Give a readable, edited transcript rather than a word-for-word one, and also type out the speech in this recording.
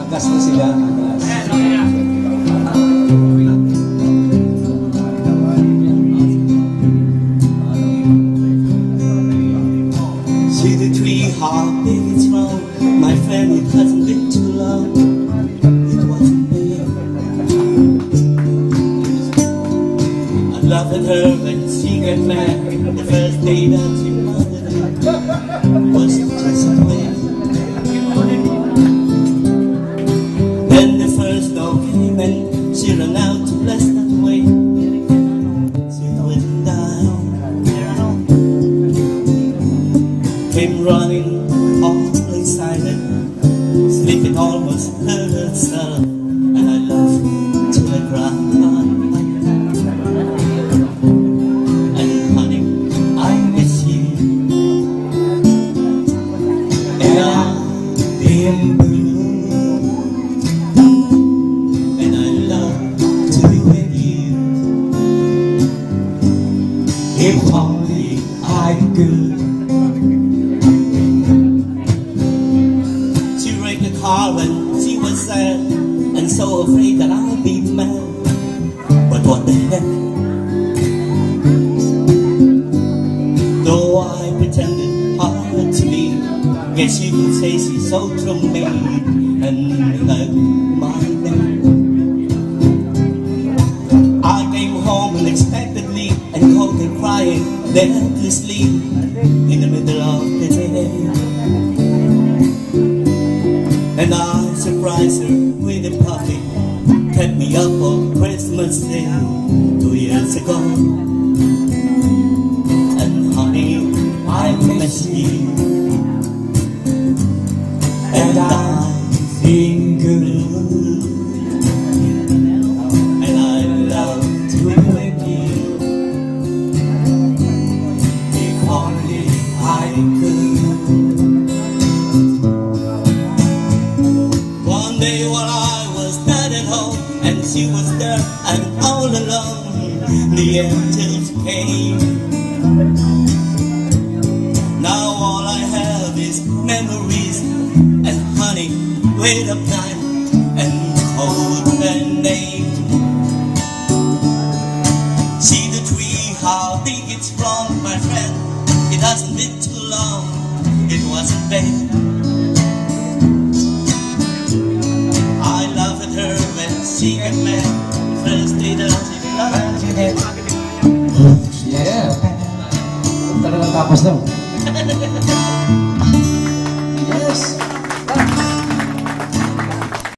Angkas mo sila, angkas. See the tree, how big it's grown. My friend, it hasn't been too long. It wasn't there. I laughed at her when she got mad. The first day that she wanted it was just a way. Then the first snow came and she ran out to bless that way. She wouldn't die. Came running all excited, sleeping almost hurt herself, and I laughed till I cried. And honey, I miss you, and I've been blue, and I love to be with you. If only I could. When she was sad and so afraid that I'd be mad. But what the heck? Though I pretended hard to be, guess you could say she's so true me and like my name. I came home unexpectedly and caught her crying helplessly in the middle of the day. And I surprised her with a puppy, kept me up on Christmas Day 2 years ago. And honey, I miss you, and I've been good, and I love to be with you. If only I could. While I was dead at home and she was there and all alone, the angels came. Now all I have is memories and honey, wait up time and hold her name. See the tree, how big it's grown, my friend. It hasn't been too long, it wasn't bad.